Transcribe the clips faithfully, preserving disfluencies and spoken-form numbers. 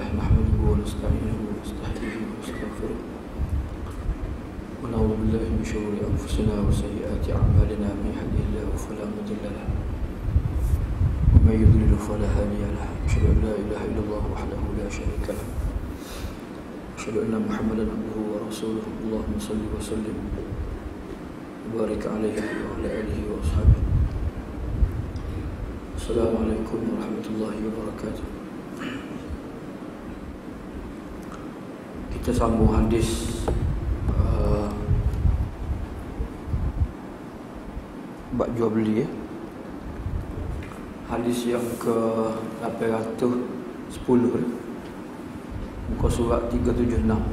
لله نحمده ونستعينه ونستهديه ونستغفره ونعوذ بالله من شرور أنفسنا وسيئات أعمالنا من يهده الله فلا مضل له ومن يضلل فلا هادي له أشهد أن لا إله إلا الله وحده لا شريك له أشهد أن محمدا عبده ورسوله اللهم صل وسلم وبارك عليه وعلى آله وأصحابه. Assalamualaikum warahmatullahi wabarakatuh. Kita sambung hadis uh, bab jual beli ya. Hadis yang ke lapan ratus sepuluh muka surat tiga tujuh enam.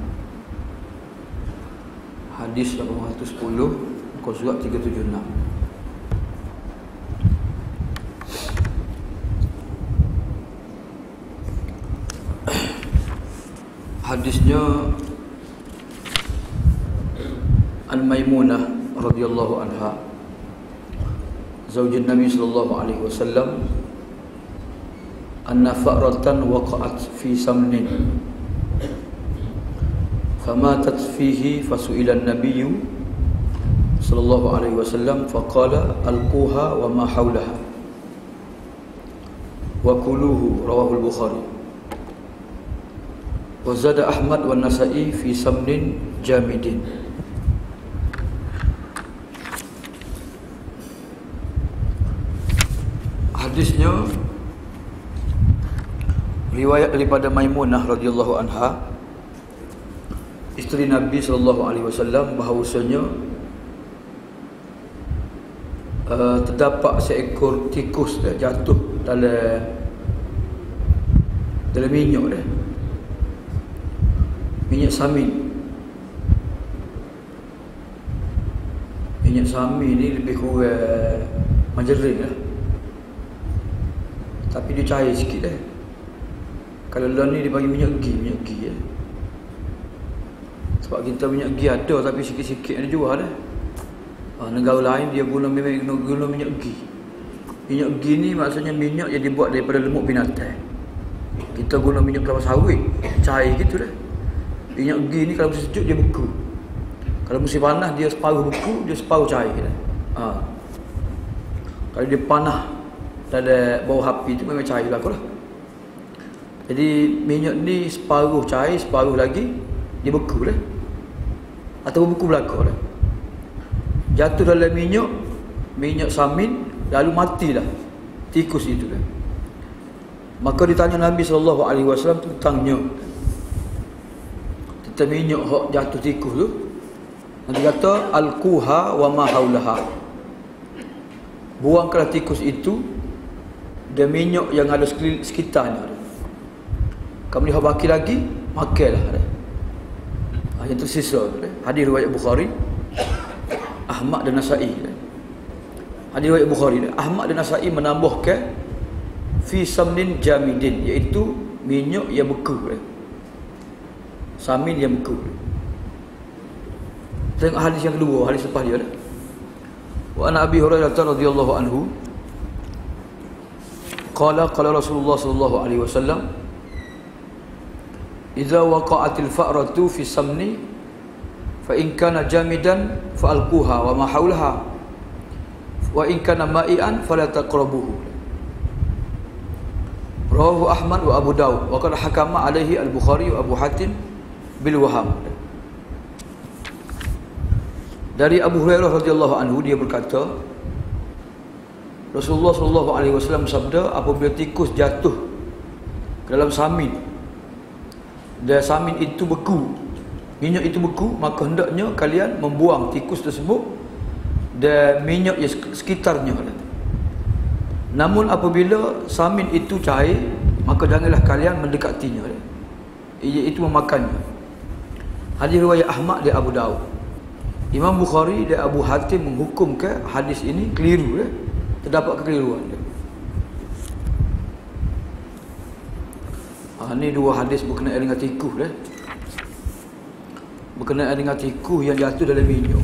Hadis lapan ratus sepuluh muka surat tiga tujuh enam. Hadisnya An Maimunah radhiyallahu anha zaujin Nabi sallallahu alaihi wasallam anna fa'ratan waqa'at fi samnin famatat fihi fasu'ila an-nabiy sallallahu alaihi wasallam faqala alquha wa ma hawlaha wa kuluhu rawahu al-Bukhari. Wazada Ahmad wa Nasa'i fi samnin jamidin. Hadisnya riwayat daripada Maimunah radhiyallahu anha, isteri Nabi sallallahu alaihi wasallam, bahawasanya uh, terdapat seekor tikus dah jatuh dalam dalam minyak dah. Minyak samin. Minyak samin ni lebih kurang majerin lah, tapi dia cair sikit lah. Kalau lain ni dia bagi minyak ghee, minyak ghee lah. Sebab kita minyak ghee ada tapi sikit-sikit dia jual lah. ha, Negara lain dia guna, guna, guna minyak ghee. Minyak ghee ni maksudnya minyak yang dibuat daripada lemuk binatang. Kita guna minyak kelapa sawit, cair gitu lah. Minyak ghee ni kalau musim sejuk dia beku, kalau musim panas dia separuh beku, dia separuh cair kan? ha. Kalau dia panah dalam bawah api tu memang cair berlaku lah. Jadi minyak ni separuh cair, separuh lagi dia beku lah, atau beku berlaku lah. Jatuh dalam minyak minyak samin, lalu matilah tikus itu kan. Maka ditanya Nabi sallallahu alaihi wasallam tentangnya, minyak hok jatuh tikus tu. Nanti kata alquha wa ma haulaha, buangkanlah tikus itu dan minyak yang ada sekitarnya. Kamu lihat baki lagi, makanlah. Ha, yang tersisa. Hadis riwayat Bukhari, Ahmad dan Nasa'i. Hadis riwayat Bukhari, Ahmad dan Nasa'i menambahkan fi samnin jamidin, iaitu minyak yang beku. Samin yang beku. Tengok hadis yang kedua, hadis lepas dia dah. Wa an Abi Hurairah radhiyallahu anhu qala qala Rasulullah sallallahu alaihi wasallam idza waqa'atil fa'ratu fi samni fa in kana jamidan fa alquha wa ma hawlaha wa in kana ma'ian fala taqrabuhu. Rawahu Ahmad wa Abu Dawud wa qala hakama alaihi al-Bukhari wa Abu Hatim bil waham. Dari Abu Hurairah radhiyallahu anhu, dia berkata Rasulullah sallallahu alaihi wasallam bersabda, apabila tikus jatuh ke dalam samin dan samin itu beku, minyak itu beku, maka hendaknya kalian membuang tikus tersebut dan minyak yang sekitarnya. Namun apabila samin itu cair, maka janganlah kalian mendekatinya, iaitu memakannya. Hadis riwayat Ahmad dan Abu Dawud. Imam Bukhari dan Abu Hatim menghukumkan hadis ini keliru, eh? Terdapat kekeliruan. Ah, ini dua hadis berkenaan dengan tikus, eh? Berkenaan dengan tikus yang jatuh dalam minyak.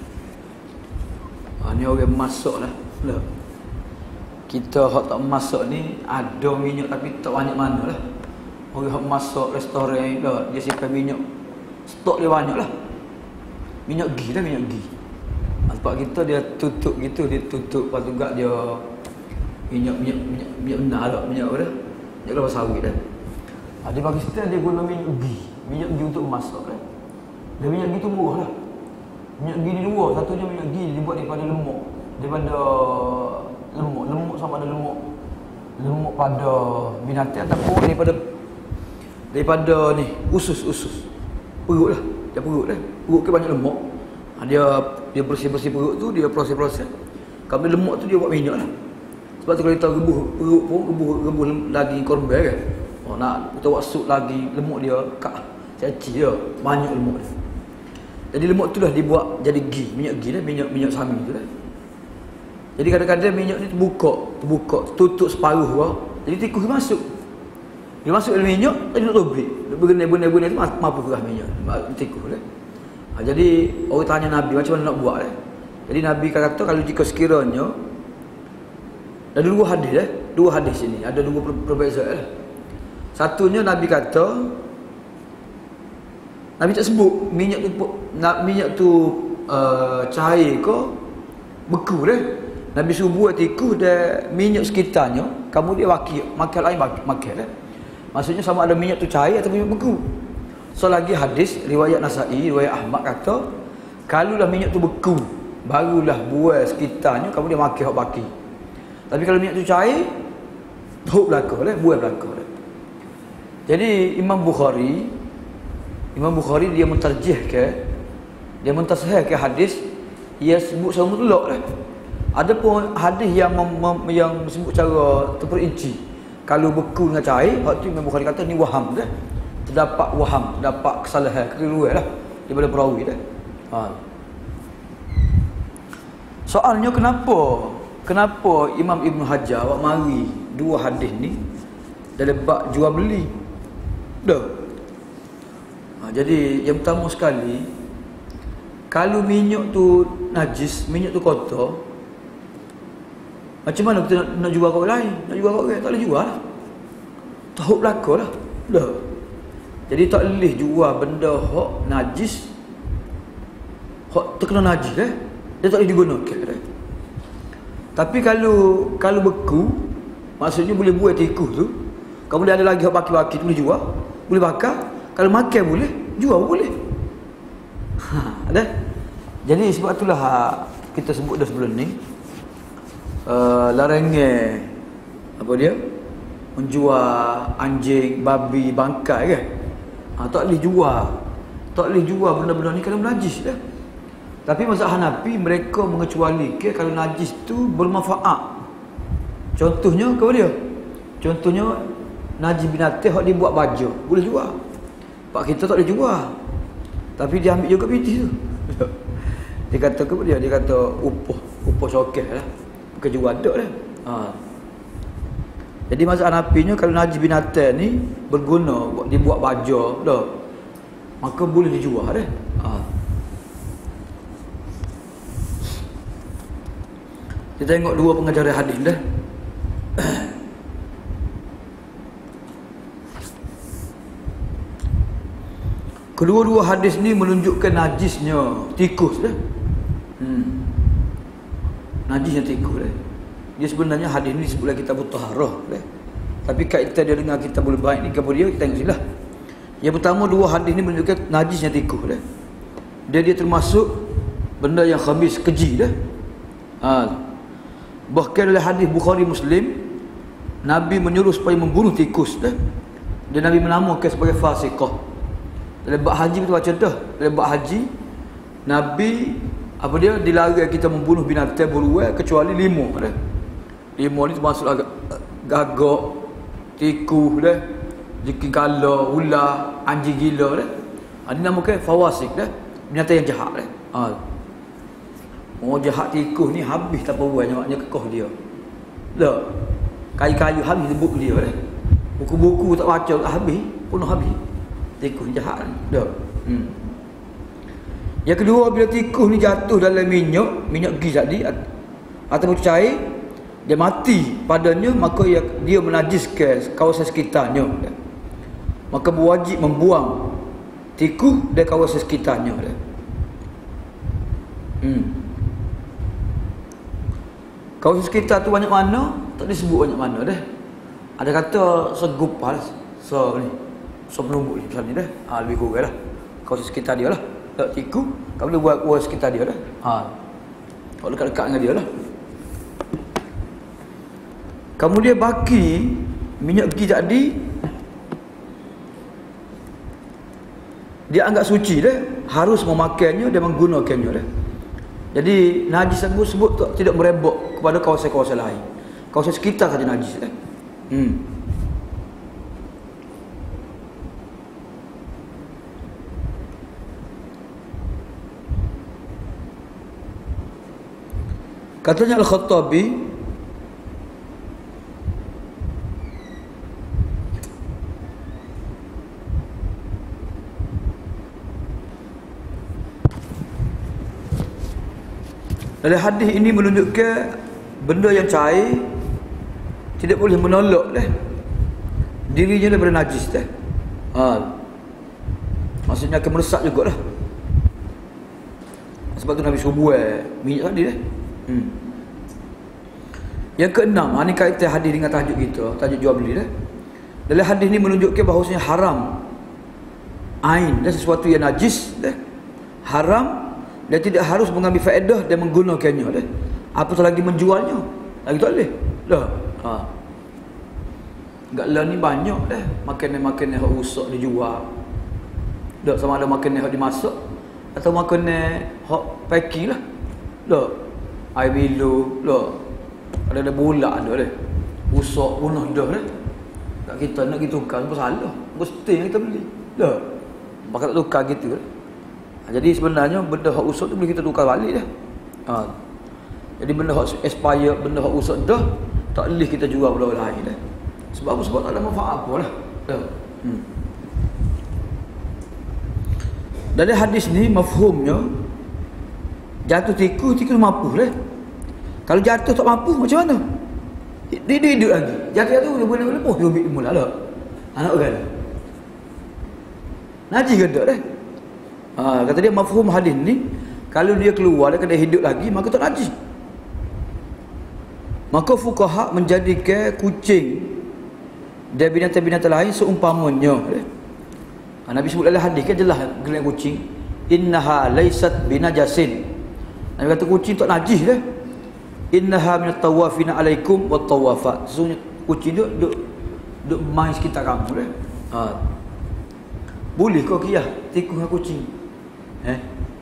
Ah, ni orang masak lah. lah. Kita hak tak masak ni ada minyak tapi tak banyak mana lah. Orang masak restoran dah, dia simpan minyak. Stok dia banyak lah. Minyak ghee lah, minyak ghee. Sebab kita dia tutup gitu, dia tutup, lepas tu gak dia minyak minyak minyak minyak benar tak, minyak apa dah? Minyak kelapa sawit dah. Ha, di Pakistan dia guna minyak ghee, minyak ghee untuk masak dah. Dan minyak ghee tu murah lah. Minyak ghee ni dua, satunya minyak ghee dibuat daripada lemak, daripada lemak, lemak sama ada lemak lemak pada binatang ataupun daripada daripada ni usus-usus perut lah, dia perut lah, perut ke banyak lemak. Ha, dia dia bersih-bersih perut tu, dia proses-proses. Kalau lemak tu dia buat minyak lah. Sebab tu kalau kita rebuh perut pun, rebuh, rebuh daging korban kan. Oh, nak kita buat sup lagi, lemak dia kak caci dia, banyak lemak dia. Jadi lemak tu dah dibuat jadi ghee, minyak ghee lah, minyak minyak sami tu lah. Jadi kadang-kadang minyak ni terbuka, terbuka, tutup separuh bawah. Jadi tikus masuk. Dia masuk dalam minyak, dia duduk tobik. Benda-benda tu mampu kerah minyak, tikus lah. Ha, jadi orang tanya Nabi macam mana nak buat lah. Jadi Nabi kata kalau jika sekiranya ada dua hadis eh, dua hadis sini, ada dua perbezaan lah. Satunya Nabi kata, Nabi tak sebut minyak tu minyak tu uh, cair ke beku dah. Nabi suruh buat tikus dan minyak sekitarnya, kamu dia wakil, makan lain makan dah. Maksudnya sama ada minyak tu cair atau minyak beku. So lagi hadis riwayat Nasai, riwayat Ahmad kata, kalulah minyak tu beku, barulah buah sekitarnya kamu dia makan hak baki. Tapi kalau minyak tu cair, hok belaka lah, buah belaka lah. Jadi Imam Bukhari Imam Bukhari dia mentarjihkan, dia mentasahihkan hadis ia sebut secara mutlak lah. Adapun hadis yang mem, mem, yang sebut cara terperinci, kalau beku dengan cair, waktu Imam Bukhari kata ni waham dah. Terdapat waham, terdapat kesalahan, kekeliruan lah daripada perawi dah. Ha. Soalnya kenapa? Kenapa Imam Ibn Hajar awak mari dua hadis ni dalam bab jual beli? Dah. Ha, jadi yang pertama sekali, kalau minyak tu najis, minyak tu kotor, macam mana kita nak, nak jual kat orang lain? Nak jual kat orang, tak boleh jual lah. Tahu belaka lah. Dah. Jadi tak boleh jual benda hak najis, hak terkena najis eh? Dia tak boleh digunakan eh? Tapi kalau kalau beku, maksudnya boleh buat tikus tu, kemudian ada lagi hak baki-baki tu boleh jual, boleh bakar. Kalau makan boleh, jual pun boleh. Ha, dah. Jadi sebab itulah kita sebut dah sebelum ni, uh, larangan apa dia? Menjual anjing, babi, bangkai kan? Ha, tak boleh jual. Tak boleh jual benda-benda ni kalau najis dah. Tapi mazhab Hanafi mereka mengecualikan kalau najis tu bermanfaat. Contohnya apa dia? Contohnya najis binatang hak dibuat baju, boleh jual. Pak kita tak boleh jual. Tapi dia ambil juga piti tu. Dia kata ke dia? Dia kata upah, upah cokeh lah. Bukan jual dak dah. Ha. Jadi mazhab Hanafinya kalau najis binatang ni berguna buat dibuat baju dah, maka boleh dijual dah. Ha. Kita tengok dua pengajaran hadis dah. Kedua-dua hadis ni menunjukkan najisnya tikus dah. Hmm. Najisnya tikus dah. Dia sebenarnya hadis ni disebut dalam kitab Taharah dah. Tapi kaitan dia dengan kitab Baik ni kepada dia, kita tengok silah. Yang pertama, dua hadis ni menunjukkan najisnya tikus dah. Dia dia termasuk benda yang khabis, keji dah. Ha. Bahkan dalam hadis Bukhari Muslim, Nabi menyuruh supaya membunuh tikus dah. Dan Nabi menamakan sebagai fasiqah. Dalam bab haji kita baca dah. Dalam bab haji, Nabi apa dia dilarang kita membunuh binatang beruang kecuali lima dah. Lima ni termasuk gagak, tikus dah, jiki gala, ular, anjing gila dah. Ha, dinamakan fawasik dah, binatang yang jahat dah. Ha. Oh, jahat tikus ni habis tak apa buat, maknanya kekoh dia. Dah. Kayu-kayu habis buku dia dah. Buku-buku tak baca tak habis, penuh habis. Tikus jahat ni. Dah. Hmm. Yang kedua, bila tikus ni jatuh dalam minyak, minyak ghee tadi ataupun cair, dia mati padanya, maka dia, dia menajiskan kawasan sekitarnya. maka berwajib membuang tikus dari kawasan sekitarnya dah. Hmm. Kawasan sekitar tu banyak mana? Tak disebut banyak mana dah. Ada kata segupal so ni. So penumbuk ni pasal ni dah. Ha, lebih kurang lah. Kawasan sekitar dia lah. Tak tikus, kau boleh buat kawasan sekitar dia dah. Ha. Kau dekat-dekat dengan dia lah. Kemudian baki minyak ghee tadi dia anggap suci dah, harus memakannya dan menggunakannya dah. Jadi najis tersebut tidak merebak kepada kawasan-kawasan lain. Kawasan sekitar saja najis dah. Hmm. Katanya Al-Khattabi, dari hadis ini menunjukkan benda yang cair tidak boleh menolak dah dirinya daripada najis dah. Ha. Maksudnya akan meresap jugalah. Sebab tu Nabi suruh buat minyak tadi dah. Hmm. Yang keenam, ha, ni kaitan hadis dengan tajuk kita, tajuk jual beli dah. Dalam hadis ni menunjukkan bahawasanya haram ain dan sesuatu yang najis dah. Haram dan tidak harus mengambil faedah dan menggunakannya dah. Apatah lagi menjualnya. Lagi tak boleh. Dah. Ha. Enggak lah ni banyak dah makanan-makanan yang rusak dijual. Dah, sama ada makanan yang dimasak atau makanan hak packing lah. Dah. Air bilu, dah. Ada-ada bola ada dah. Rusak punah dah dah. Tak kita nak kita tukar apa salah. Mesti yang kita beli. Dah. Pakai tak tukar gitu dah. Jadi sebenarnya benda hak usuk tu boleh kita tukar balik dah. Ha. Jadi benda hak expire, benda hak usuk dah tak boleh kita jual pada orang lain dah. Sebab apa? Sebab tak ada manfaat apalah. Dah. Hmm. Dari hadis ni mafhumnya jatuh tikus, tikus mampu dah. Kalau jatuh tak mampu macam mana? Dia, dia hidup lagi. Jatuh-jatuh dia boleh lepas dia ambil mula dah. Anak kan. Najis ke tak dah? Ha, kata dia mafhum hadis ni, kalau dia keluar dia kena hidup lagi maka tak najis. Maka fuqaha menjadikan kucing dan binatang-binatang lain seumpamanya. Ha, Nabi sebut dalam hadis kan jelas gelar kucing, innaha laysat binajasin. Nabi kata kucing tak najis dah. Innaha minat tawafina alaikum wat tawafat. Sesungguhnya kucing duk duk duk main sekitar kamu dah. Ha. Boleh kau kiyah tikus dengan kucing? Eh?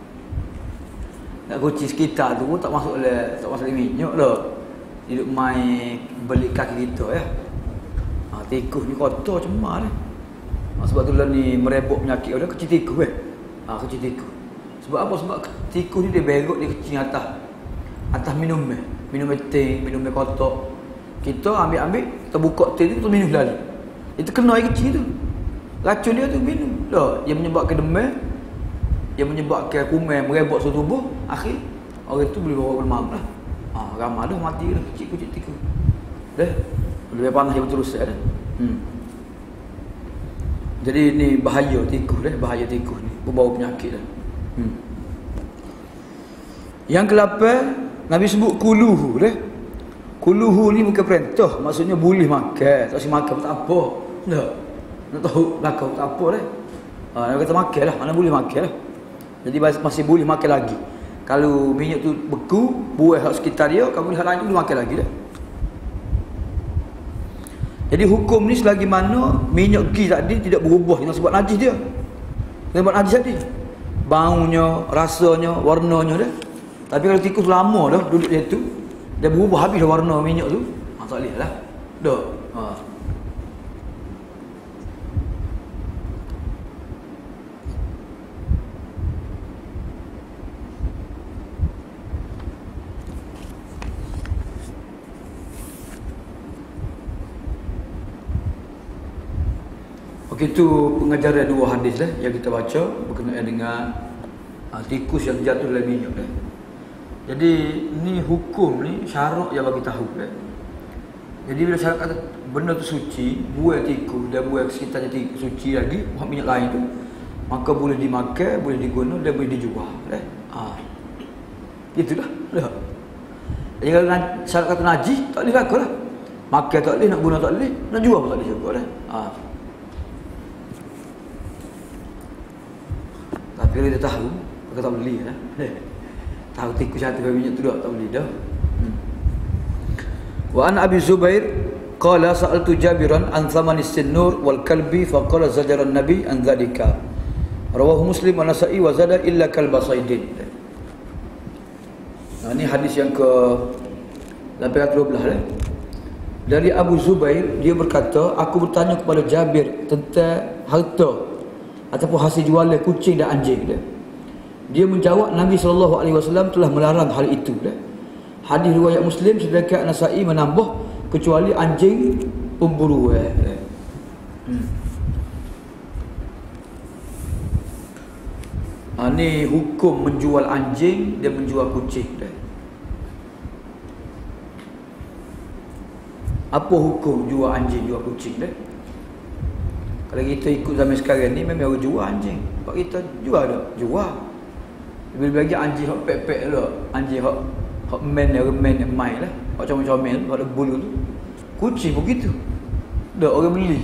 Nak kucing sekitar tu pun tak masuk le, tak masuk minyak dah. Dia duk main belik kaki kita ya. Ha, tikus ni kotor cemar dah. Ha, sebab tu lah ni merebak penyakit dia kecil tikus eh. Ha, kecil tikus. Sebab apa? Sebab tikus ni dia berok dia kecil atas. Atas minum eh. Minum teh, minum teh kotor. Kita ambil-ambil, kita buka teh tu kita minum lalu. Itu kena air kecil tu. Racun dia tu minum. Dah, yang menyebabkan demam, yang menyebabkan kuman merebak seluruh tubuh, akhir orang tu boleh bawa demam lah. Ha, ramai dah mati dah kecil-kecil tikus. Dah. Lebih panas yang betul dah. Hmm. Jadi ni bahaya tikus dah, bahaya tikus ni, membawa penyakit dah. Hmm. Yang kelapan, Nabi sebut kuluhu dah. Kuluhu ni bukan perintah, maksudnya boleh makan, tak si makan tak apa. Dah. Nak tahu belakang tak apa dah. Ha, dia kata makan lah, mana boleh makan lah. Jadi masih boleh makan lagi. Kalau minyak tu beku, buah hak sekitar dia, kamu lihat lain boleh makan lagi dah. Jadi hukum ni selagi mana minyak ghee tadi tidak berubah dengan sebab najis dia. Sebab najis tadi. Baunya, rasanya, warnanya dah. Tapi kalau tikus lama dah duduk dia tu, dia berubah habis dah warna minyak tu. Ha, tak boleh lah. Dah. Ha. Okey, itu pengajaran dua hadis lah yang kita baca berkenaan dengan ha, tikus yang jatuh dalam minyak dah. Jadi ni hukum ni syarak yang bagi tahu dah. Jadi bila syarak kata benda tu suci, buah tikus dan buah sekitarnya tikus suci lagi, minyak lain tu, maka boleh dimakan, boleh diguna dan boleh dijual. Eh? Ha. Itulah. Dah. Jadi kalau syarat kata najis, tak boleh lakukan lah. Makan tak boleh, nak guna tak boleh, nak jual pun tak boleh juga lah. Ha. Tapi kalau dia tahu, maka tak boleh lah. Tahu tikus satu kali minyak tu dah, tak boleh dah. Hmm. Wa an Abi Zubair qala sa'altu Jabiran an thamani sin-nur wal kalbi faqala zajara an-nabi an dhalika. Rawahu Muslim wa Nasa'i wa zada illa kalba saydin. Nah, ini hadis yang ke lapan ratus dua belas eh? Dari Abu Zubair, dia berkata, aku bertanya kepada Jabir tentang harta ataupun hasil jualan kucing dan anjing dia. Dia menjawab Nabi sallallahu alaihi wasallam telah melarang hal itu. Dia. Hadis riwayat Muslim, sedangkan Nasa'i menambah kecuali anjing pemburu. Eh. Hmm. Ha, ni hukum menjual anjing dan menjual kucing. Dia. Apa hukum jual anjing, jual kucing dah? Kalau kita ikut zaman sekarang ni memang orang jual anjing. Pak kita jual dah, jual. Lebih lagi anjing hok pek-pek lah, anjing hok hok men yang men yang mai lah, hok comel-comel, hok ada bulu tu. Kucing pun gitu. Dah orang beli.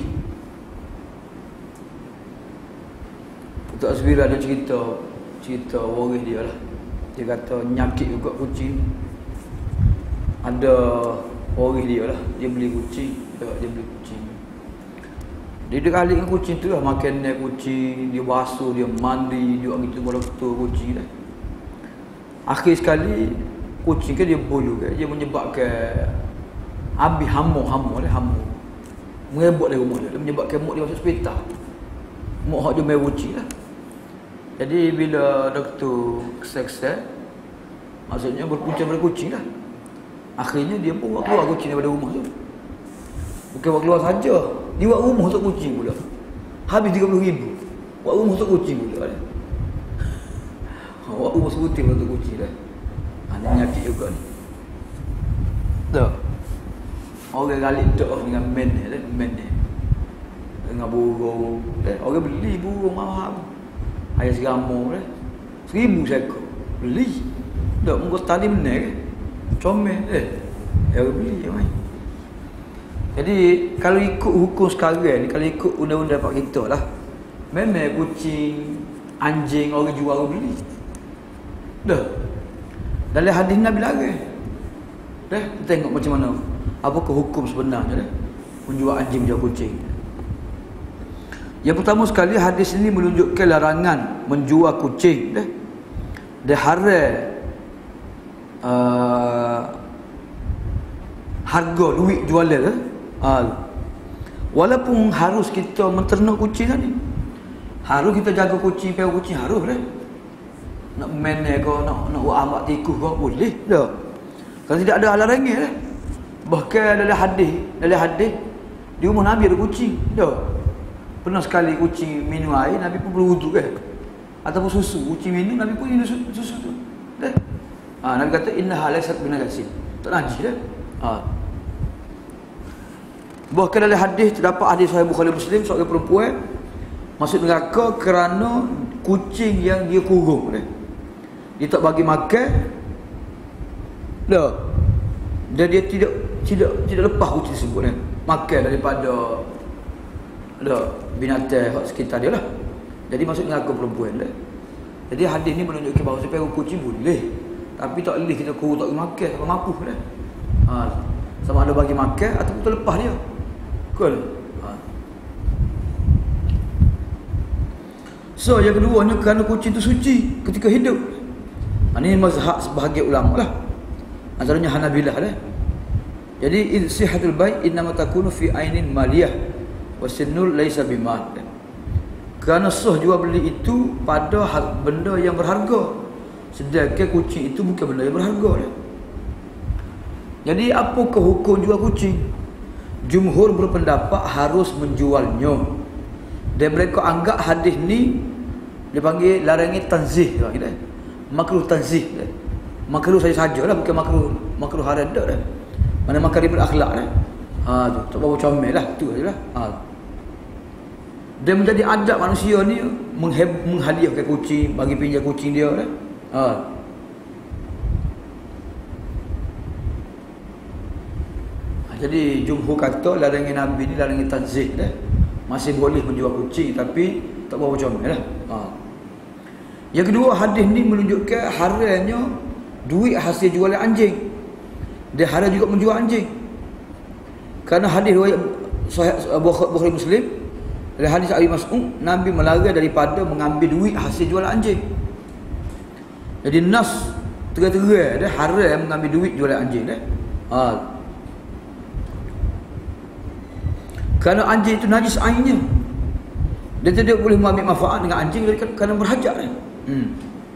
Untuk Asbira dia cerita cerita waris dia lah. Dia kata nyakit juga kucing. Ada waris dia lah, dia beli kucing, dia, dia beli kucing. Dia dia kali dengan kucing tu lah, makan dia kucing, dia basuh, dia mandi, dia gitu bola ketua kucing dah. Akhir sekali kucing ke dia bulu ke, dia menyebabkan habis hamuk, hamuk dia hamuk. Merebut dari rumah dia, dia menyebabkan muk dia masuk hospital. Muk hak dia main kucing lah. Jadi bila doktor kesek-kesek, maksudnya berpunca pada kucing lah. Akhirnya dia pun buat keluar kucing daripada rumah tu. Bukan buat keluar saja, dia buat rumah untuk kucing pula. Habis tiga puluh ribu. Buat rumah untuk kucing pula. Buat rumah sebutir untuk kucing dah. Ha, ni nyakit juga ni. Tak. Orang galip tak dengan men ni, men ni. Dengan burung. Orang beli burung mahal. Ayah segamur dah. Seribu seekor. Beli. Tak, muka tadi benar ke? Comel eh. Ya beli je mai. Jadi kalau ikut hukum sekarang ni, kalau ikut undang-undang pak kita lah, memang kucing, anjing orang jual orang beli. Dah. Dalam hadis Nabi lagi. Dah, tengok macam mana apakah hukum sebenarnya dah menjual anjing jual kucing. Yang pertama sekali, hadis ini menunjukkan larangan menjual kucing dah. Dia haram Uh, harga duit jualan eh? uh, walaupun harus kita menternak kucing ni, harus kita jaga kucing, pelihara kucing harus eh? Nak main ke, nak nak buat ambak tikus ke, boleh dah. Kalau tidak ada larangan eh? Bahkan dalam hadis, dalam hadis di rumah Nabi ada kucing dah. Pernah sekali kucing minum air, Nabi pun berwuduk kan, ataupun susu, kucing minum, Nabi pun minum susu, susu tu dah. Ha, Nabi kata innaha laysat binajasin. Tak najis dah. Ha. Bahkan dalam hadis terdapat hadis Sahih Bukhari Muslim, seorang perempuan masuk neraka kerana kucing yang dia kurung dah. Dia tak bagi makan. Dah. Dan dia tidak tidak tidak lepas kucing tersebut dah. Makan daripada dah binatang sekitar dia lah. Jadi masuk neraka perempuan dah. Jadi hadis ni menunjukkan bahawa supaya kucing boleh, tapi tak boleh kita kurung tak bagi makan, tak mampu dah. Ha, sama ada bagi makan ataupun terlepas dia. Betul? Ha. So yang keduanya, kerana kucing itu suci ketika hidup. Ha, ini mazhab sebahagian ulama lah. Antaranya Hanabilah lah. Jadi sihatul bai' innama takunu fi ainin maliyah wa sinnul laisa bimal. Kerana sah jual beli itu pada benda yang berharga, sedangkan kucing itu bukan benda yang berharga. Jadi apakah hukum jual kucing? Jumhur berpendapat harus menjualnya. Dan mereka anggap hadis ni dia panggil larangi tanzih, makruh tanzih. Makruh saja sajalah, bukan makruh makruh haram dah. Mana makarimul akhlak dah. Ha, Ha tu, tak bawa comel lah, tu ajalah. Ha. Dia menjadi adab manusia ni menghadiahkan kucing, bagi pinjam kucing dia dah. Ha. Jadi jumhur kata larangan Nabi ni larangan tanzih dah. Masih boleh menjual kucing tapi tak bawa comel lah. Ha. Yang kedua, hadis ni menunjukkan haramnya duit hasil jualan anjing. Dia haram juga menjual anjing. Kerana hadis riwayat Sahih Bukhari Muslim, dari hadis Abi Mas'ud, Nabi melarang daripada mengambil duit hasil jualan anjing. Jadi nas terang-terang dia haram mengambil duit jualan anjing dah. Ha. Kerana anjing itu najis ainnya. Dia tidak boleh mengambil manfaat dengan anjing kerana berhajat dia. Hmm.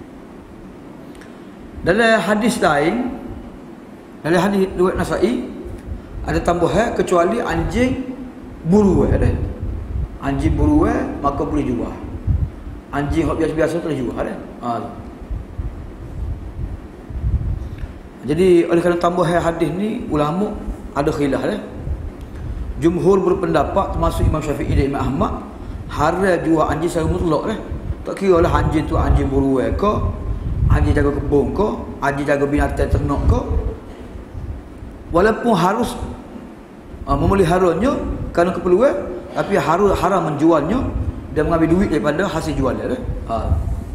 Dalam hadis lain, dalam hadis riwayat Nasa'i, ada tambahan kecuali anjing buruan ada. Anjing buruan maka boleh jual. Anjing hak biasa-biasa tak boleh jual ada. Ha. Jadi oleh kerana tambahan hadis ni, ulama ada khilaf dah. Jumhur berpendapat termasuk Imam Syafi'i dan Imam Ahmad haram jual anjing secara mutlak dah. Tak kira lah anjing tu anjing buruan ke, anjing jaga kebun ke, anjing jaga binatang ternak ke. Walaupun harus uh, memeliharanya kerana keperluan, tapi harus haram menjualnya dan mengambil duit daripada hasil jualnya. Ha.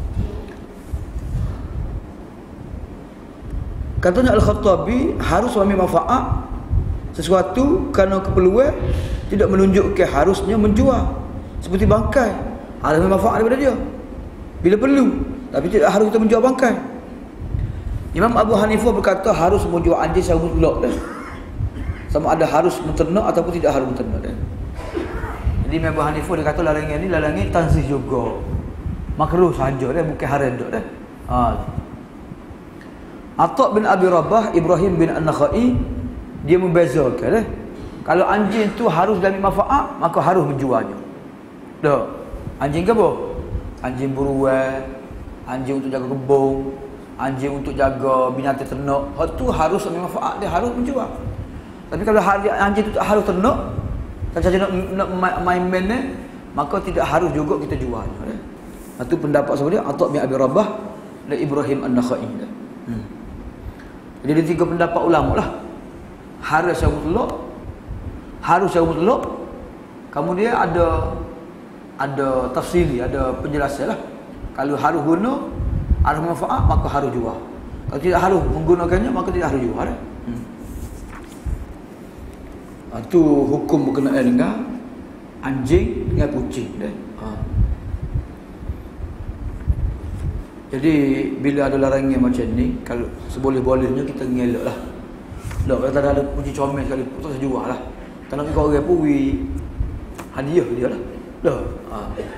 Katanya Al-Khattabi harus mengambil manfaat sesuatu kerana keperluan, tidak menunjukkan harusnya menjual. Seperti bangkai, harus mengambil manfaat daripada dia bila perlu, tapi tidak harus kita menjual bangkai. Imam Abu Hanifah berkata harus menjual anjing secara mutlak dah. Sama ada harus menternak ataupun tidak harus menternak dah. Jadi Imam Abu Hanifah dia kata larangan ni larangan tanzih juga. Makruh saja dah, bukan haram dah. Ha. Atha bin Abi Rabah, Ibrahim bin An-Nakhai, dia membezakan dah. Kalau anjing tu harus ambil manfaat, maka harus menjualnya. Dah. Anjing ke apa? Anjing buruan, anjing untuk jaga kebun, anjing untuk jaga binatang ternak, hal tu harus ambil manfaat, dia harus menjual. Tapi kalau anjing tu tak harus ternak, tak saja nak, nak main-main ni, maka tidak harus juga kita jual. Itu pendapat sebenarnya Atha bin Abi Rabah dan Ibrahim An-Nakhai. Hmm. Jadi ada tiga pendapat ulama lah. Harus secara mutlak, harus secara mutlak. Kemudian ada ada tafsiri, ada penjelasan lah. Kalau harus guna, harus manfaat, maka harus jual. Kalau tidak harus menggunakannya, maka tidak harus jual. Hmm. Itu hukum berkenaan dengan anjing dengan kucing. Ha. Jadi bila ada larangan macam ni, kalau seboleh-bolehnya kita ngelak lah. Tak, kalau tak ada kucing comel sekali pun tak jual lah. Tak nak kau orang pun hadiah dia lah. Dah. Ha.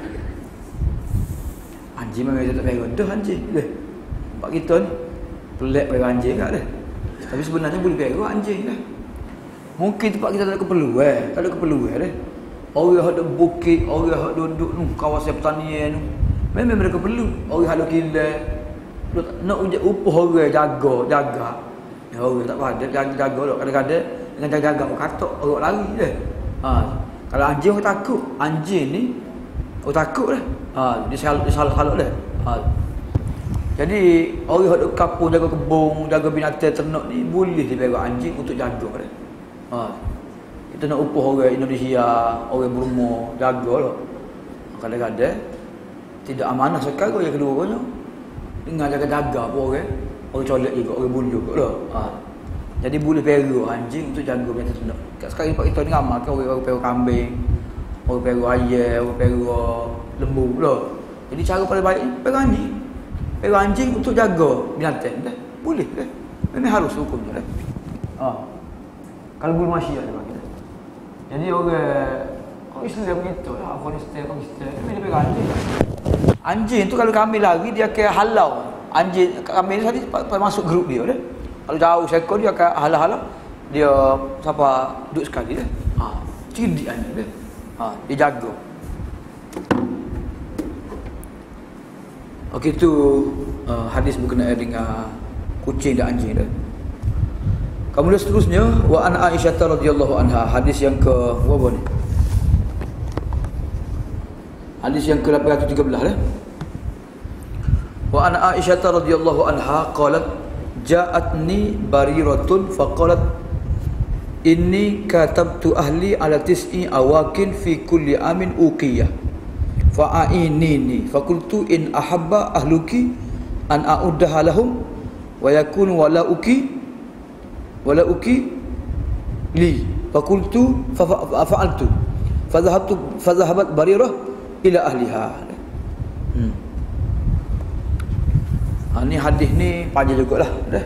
Anjing memang dia tak pegang dah anjing. Dah. Nampak kita ni pelik pegang anjing kat dah. Tapi sebenarnya boleh pegang anjing dah. Mungkin tempat kita tak ada keperluan, eh. tak ada keperluan dah. Orang yang ada bukit, orang yang duduk nu kawasan pertanian nu, memang mereka perlu. Orang yang ada kilat, nak upah orang jaga, jaga. Ya orang tak apa, dia jaga-jaga lah. Kadang-kadang dengan jaga-jaga orang katok, orang lari dah. Ha. Kalau anjing orang takut, anjing ni orang takut dah. Ha, dia salah dia salah dah. Ha. Jadi orang yang duduk kampung jaga kebun, jaga binatang ternak ni boleh dipegang anjing untuk jaga dah. Ha. Kita nak upah orang Indonesia, orang Burma jaga lah. Kadang-kadang tidak amanah sekarang yang kedua-duanya. Dengan jaga-jaga pun orang, orang colek juga, orang bulu juga lah. Ha. Jadi boleh pegang anjing untuk jaga binatang ternak. Kat sekarang tempat kita ni ramai kan orang pegang kambing, orang pegang ayam, orang pegang lembu lah. Jadi cara paling baik ni pegang anjing. Pegang anjing untuk jaga binatang dah. Boleh dah. Memang harus hukumnya dah. Ha. Kalau belum masih ada bagi. Jadi orang kau Islam begitu lah, Afghanistan, Pakistan, dia pegang anjing. Anjing tu kalau kambing lari dia akan halau. Anjing kambing tadi masuk grup dia dah. Kalau jauh seekor dia akan halau-halau. Dia siapa duduk sekali dah. Ha, cerdik anjing dia. Ha, dia jaga. Okey tu uh, hadis berkenaan dengan kucing dan anjing dah. Kemudian seterusnya, wa an Aisyah radhiyallahu anha, hadis yang ke berapa ni? Hadis yang ke lapan ratus tiga belas dah. Wa an Aisyah radhiyallahu anha qalat ja'atni bariratun faqalat inni katabtu ahli ala tis'i awakin fi kulli amin uqiyah fa'ainini faqultu in ahabba ahluki an a'uddaha lahum wa yakunu wala uki wala uki li faqultu fa'altu fadhahabtu fadhahabat barirah ila ahliha. hmm. Ha, ni hadis ni panjang jugalah dah.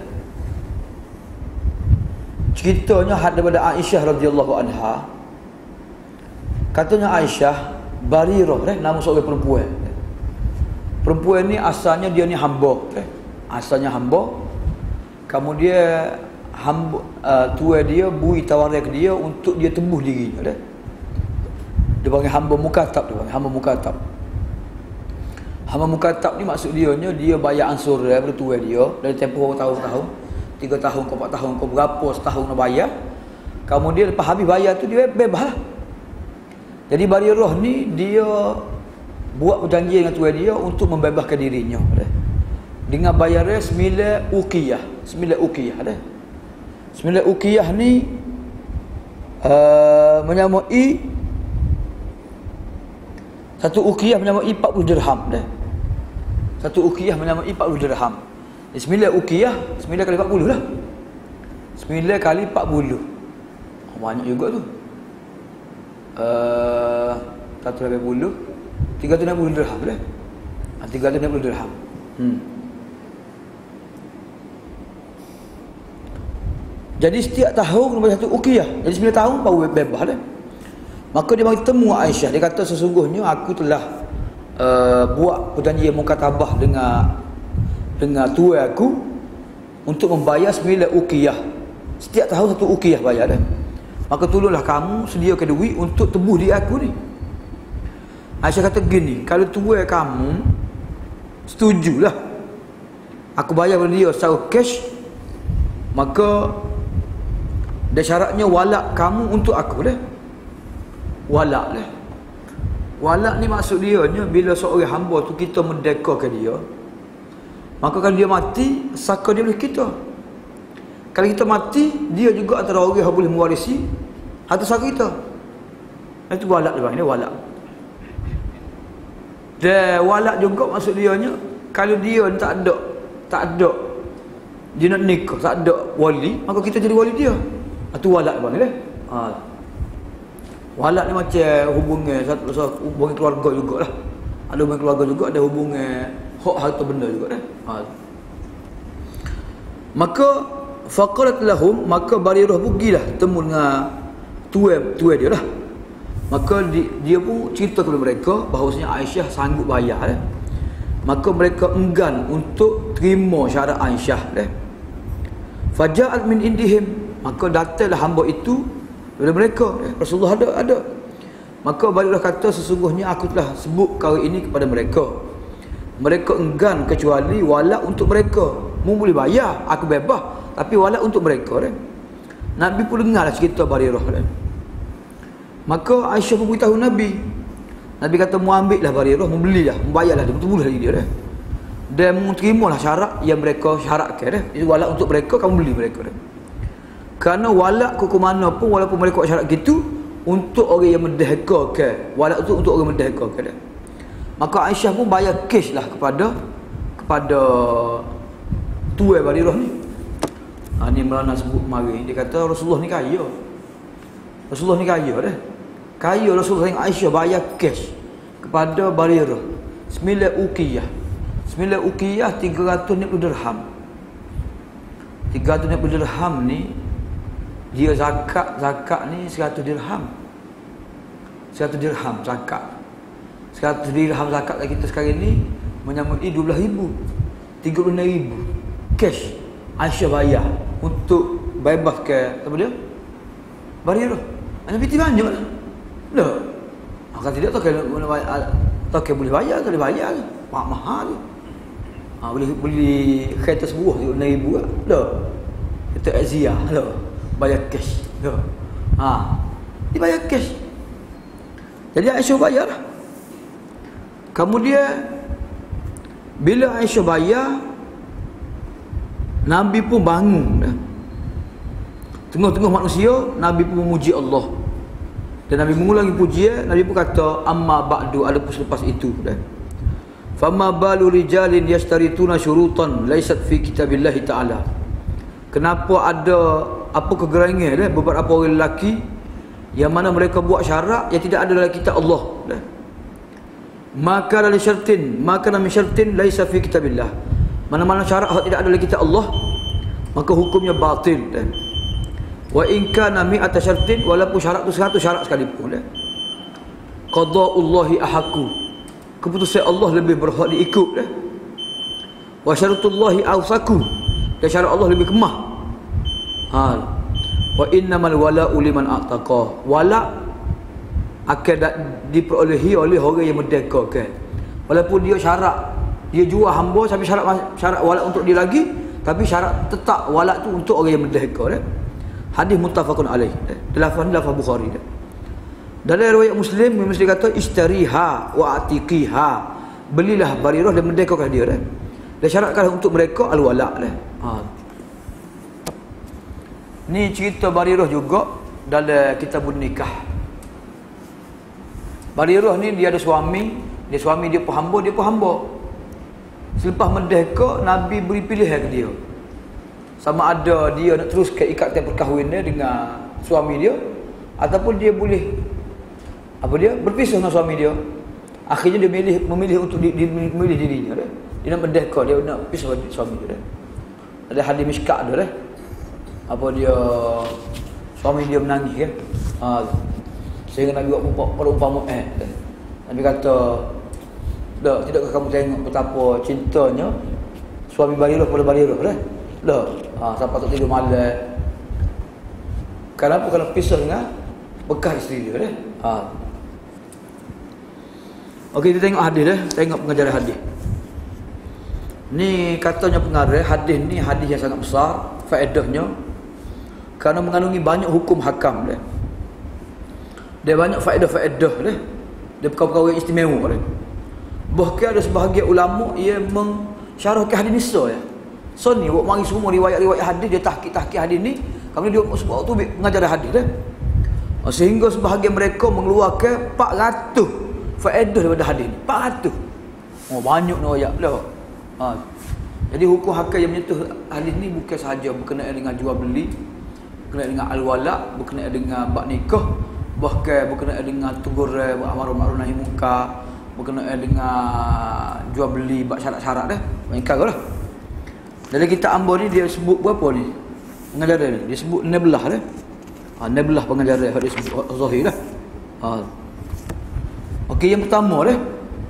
Ceritanya had daripada Aisyah radhiyallahu anha. Katanya Aisyah, Barirah eh, nama seorang perempuan. Perempuan ni asalnya dia ni hamba eh. Asalnya hamba. Kemudian hamba uh, tua dia bui tawaran ke dia untuk dia tembus dirinya dah. Dia panggil hamba mukatab, dia panggil hamba mukatab. Hamba mukatab ni maksud dia nya dia bayar ansur daripada tua dia dari tempoh tahun-tahun, tiga tahun ke empat tahun ke berapa setahun nak bayar. Kemudian lepas habis bayar tu dia bebas lah. Jadi Barirah ni dia buat perjanjian dengan tua dia untuk membebaskan dirinya dah. Dengan bayaran sembilan uqiyah, sembilan uqiyah dah. Sembilan uqiyah ni uh, menyamai satu uqiyah menyamai empat puluh dirham dah. Satu uqiyah menyamai empat puluh dirham. Sembilan uqiyah, sembilan kali empat puluh lah. Sembilan kali empat puluh. Oh, banyak juga tu. Uh, satu lapan puluh, tiga ratus enam puluh dirham dah. Tiga ratus enam puluh dirham. Hmm. Jadi setiap tahun nombor satu uqiyah. Jadi sembilan tahun baru bebas dah. Maka dia mari temu Aisyah. Dia kata sesungguhnya aku telah uh, buat perjanjian mukatabah dengan dengan tua aku untuk membayar sembilan uqiyah. Setiap tahun satu uqiyah bayar dah. Maka tolonglah kamu sediakan duit untuk tebus dia aku ni. Aisyah kata gini, kalau tua kamu setujulah aku bayar pada dia secara cash, maka dan syaratnya walak kamu untuk aku dah. Walak lah. Walak ni maksud dia nya bila seorang hamba tu kita merdekakan dia, maka kalau dia mati, saka dia boleh kita. Kalau kita mati, dia juga antara orang yang boleh mewarisi harta saka kita. Itu walak dia panggil, walak. Dan walak juga maksud dia nya kalau dia tak ada tak ada dia nak nikah, tak ada wali, maka kita jadi wali dia. Itu walak dia panggil. Ha. Walak ni macam hubungan satu hubungan keluarga jugalah. Ada hubungan keluarga juga, ada hubungan hak harta benda juga dah. Ha. Maka faqalat lahum, maka Barirah pergilah temu dengan tua tua dia lah. Maka di, dia pun cerita kepada mereka bahawasanya Aisyah sanggup bayar dah. Maka mereka enggan untuk terima syarat Aisyah dah. Faja'at min indihim, maka datanglah hamba itu daripada mereka. Rasulullah ada ada. Maka Barirah kata sesungguhnya aku telah sebut kali ini kepada mereka. Mereka enggan kecuali walak untuk mereka. Mu boleh bayar, aku bebas, tapi walak untuk mereka kan. Nabi pun dengarlah cerita Barirah kan. Maka Aisyah pun beritahu Nabi. Nabi kata mu ambil lah Barirah, mu belilah, mu bayarlah dia, betul-betul lagi dia dah. Dan mu terimalah syarat yang mereka syaratkan dah. Itu walak untuk mereka, kamu beli mereka dah. Kerana walak ke mana pun walaupun mereka buat syarat gitu untuk orang yang merdekakan, walak itu untuk orang merdekakan dah. Maka Aisyah pun bayar cash lah kepada kepada tua Barirah ni. Ha, ni Melana sebut mari, dia kata Rasulullah ni kaya. Rasulullah ni kaya dah. Kaya Rasulullah dengan Aisyah bayar cash kepada Barirah sembilan uqiyah. sembilan uqiyah tiga ratus enam puluh dirham. tiga ratus enam puluh dirham ni dia zakat, zakat ni seratus dirham. seratus dirham zakat. seratus dirham zakat kita sekarang ni menyamai dua belas ribu. tiga puluh enam ribu cash Aisyah bayar untuk bebaskan apa dia? Barirah. Hanya piti banyak lah. Dah. Kalau tidak tak kena tak boleh bayar, tak boleh bayar. Mak mahal. Ha, boleh beli kereta sebuah tiga puluh enam ribu lah. Dah. Kita aziyah lah, bayar cash. Ha, dia bayar cash. Jadi Aisyah bayar lah. Kemudian bila Aisyah bayar, Nabi pun bangun dah. Tengah-tengah manusia, Nabi pun memuji Allah. Dan Nabi mengulangi pujian, Nabi pun kata, amma ba'du, ada pun selepas itu dah. Fama balu rijalin yastarituna syurutan laysat fi kitabillahi ta'ala. Kenapa ada apa kegerangan dah beberapa orang lelaki yang mana mereka buat syarat yang tidak ada dalam kitab Allah dah. Maka dalam syartin, maka dalam syartin laisa fi kitabillah. Mana-mana syarat yang tidak ada dalam kitab Allah, maka hukumnya batil dah. Wa in kana mi'ata syartin, walaupun syarat tu seratus syarat sekalipun dah. Qada'ullahi ahaqqu. Keputusan Allah lebih berhak diikut dah. Wa syaratullahi awsaku. Dan syarat Allah lebih kemah. Ha. Wa innamal wala'u liman a'taqa. Wala' akan diperolehi oleh orang yang merdekakan. Walaupun dia syarat, dia jual hamba sampai syarat syarat wala' untuk dia lagi, tapi syarat tetap wala' tu untuk orang yang merdeka dah. Hadis muttafaqun alaih. Lafaz ni lafaz Bukhari dah. Dalam riwayat Muslim, Muslim kata istariha wa atiqiha. Belilah Barirah dan merdekakan dia dah. Dan syaratkan untuk mereka al-wala' dah. Ha. Ni cerita Barirah juga dalam kitabun nikah. Barirah ni dia ada suami, dia suami dia pun hamba, dia pun hamba. Selepas merdeka, Nabi beri pilihan ke dia. Sama ada dia nak teruskan ikatan perkahwinan dengan suami dia, ataupun dia boleh apa dia berpisah dengan suami dia. Akhirnya dia memilih memilih untuk di, di, memilih dirinya dah. Dia nak merdeka, dia nak pisah dengan suami dia dah. Ada hadis Mishkat dia dah. Apa dia suami dia menangis kan. Ha, sehingga Nabi buat perumpamaan eh. Nabi kata, "Dah, tidakkah kamu tengok betapa cintanya suami Barirah pada Barirah dah?" Dah. Ha, sampai tak tidur malam. Kenapa? Kerana pisah dengan bekas isteri dia dah. Ha. Okey, kita tengok hadis dah, tengok pengajaran hadis. Ni katanya pengarah hadis ni hadis yang sangat besar faedahnya kerana mengandungi banyak hukum hakam dah. Dia banyak faedah-faedah dah. Dia perkara-perkara yang istimewa dah. Bahkan ada sebahagian ulama yang mensyarahkan hadis nisa ya. So ni buat mari semua riwayat-riwayat hadis dia tahqiq-tahqiq hadis ni, kemudian dia sebab tu pengajaran hadis dah. Sehingga sebahagian mereka mengeluarkan empat ratus faedah daripada hadis ni. empat ratus. Oh banyak nak ayat lah. Ha. Jadi hukum hakam yang menyentuh hadis ni bukan sahaja berkenaan dengan jual beli, berkenaan dengan al-wala, berkenaan dengan bab nikah, bahkan berkenaan dengan teguran amar ma'ruf nahi munkar, berkenaan dengan jual beli bab syarat-syarat dah. Ingkar lah. Dalam kitab Ambo ni dia sebut berapa ni? Pengajaran ni. Dia sebut enam belas dah. Ha, enam belas pengajaran hadis zahir dah. Ha. Okey, yang pertama dah.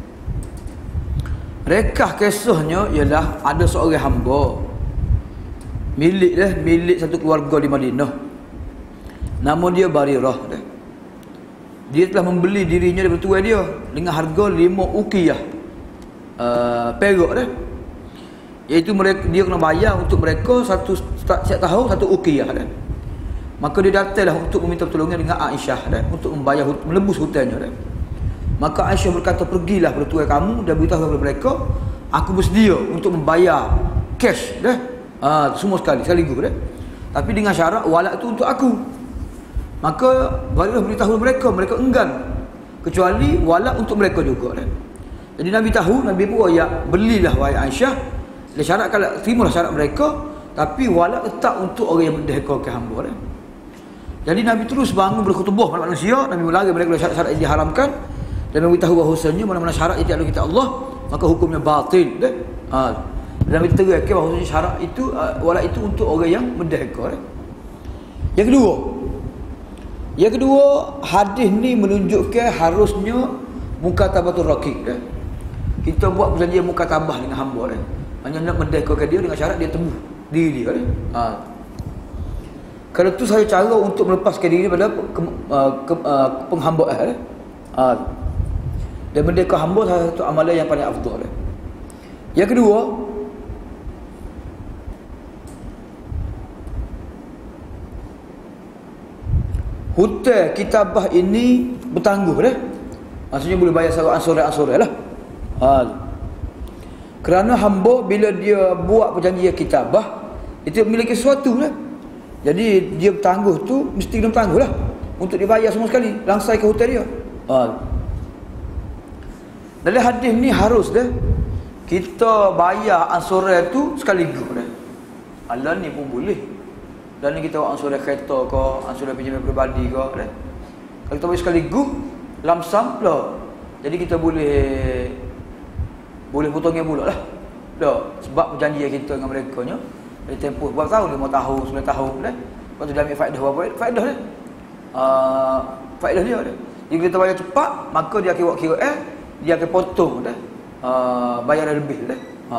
Rekah kisahnya ialah ada seorang hamba milik dah, milik satu keluarga di Madinah. Nama dia Barirah dah. Dia telah membeli dirinya daripada tuan dia dengan harga lima ukiyah. Uh, perak dah. Iaitu mereka, dia kena bayar untuk mereka satu setiap tahun satu ukiyah dah. Maka dia datanglah untuk meminta pertolongan dengan Aisyah dah untuk membayar melebus hutangnya dah. Maka Aisyah berkata, "Pergilah kepada tuan kamu dan beritahu kepada mereka, aku bersedia untuk membayar cash dah. Ha, semua sekali sekaligus dah. Tapi dengan syarat wala tu untuk aku." Maka barulah beritahu mereka, mereka enggan kecuali wala untuk mereka juga dah. Jadi Nabi tahu, Nabi pun ya belilah wahai Aisyah. Dia syarat kalau terimalah syarat mereka, tapi wala tetap untuk orang yang merdekakan hamba dah. Jadi Nabi terus bangun berkhutbah kepada manusia, Nabi melarang mereka syarat-syarat yang diharamkan dan memberitahu bahawasanya mana-mana syarat yang tidak ada kitab Allah, maka hukumnya batil dah. Ha. Dan Nabi terangkan bahawasanya syarat itu uh, wala itu untuk orang yang merdeka dah. Yang kedua, yang kedua hadis ni menunjukkan harusnya mukatabatul raqiq dah. Kita buat perjanjian mukatabah dengan hamba dah. Hanya nak merdekakan dia dengan syarat dia tebuh diri dia dah. Ha. Kalau tu saya cara untuk melepaskan diri daripada ke, uh, ke, uh, penghambaan dah. Ha. Dan merdeka hamba salah satu amalan yang paling afdal dah. Yang kedua, hutang kitabah ini bertangguh dah. Maksudnya boleh bayar secara ansur-ansur lah. Ha. Kerana hamba bila dia buat perjanjian kitabah, itu memiliki sesuatu lah. Jadi dia bertangguh tu mesti kena bertangguh lah untuk dibayar semua sekali, langsai ke hutang dia. Ha. Dalam hadis ni harus dah kita bayar ansuran tu sekaligus dah. Allah ni pun boleh. Dan ni kita buat ansuran kereta ke, ansuran pinjaman peribadi ke dah. Kalau kita bayar sekaligus, lamsam lah. Jadi kita boleh boleh potongnya pula lah. Dah, sebab perjanjian kita dengan mereka nya dari tempoh berapa tahun, lima tahun, sepuluh tahun dah. Lepas tu dia ambil faedah berapa? Faedah dia. Uh, faedah dia dah. Jika kita bayar cepat, maka dia akan buat kira eh, dia akan potong dah. Uh, bayaran lebih dah. Ha.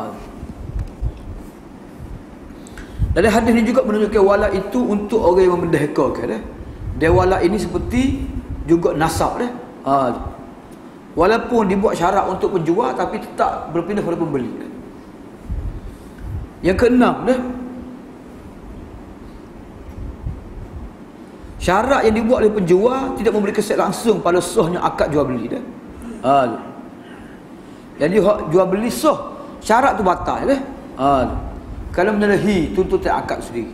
Dalam hadis ni juga menunjukkan wala itu untuk orang yang memerdekakan dah. Dia wala ini seperti juga nasab dah. Ha. Walaupun dibuat syarat untuk penjual tapi tetap berpindah pada pembeli dah. Yang keenam dah, syarat yang dibuat oleh penjual tidak memberi kesan langsung pada sahnya akad jual beli dah. Ha. Jadi hak jual beli sah, syarat tu batal dah. Ha. Kalau menyalahi tuntutan akad sendiri.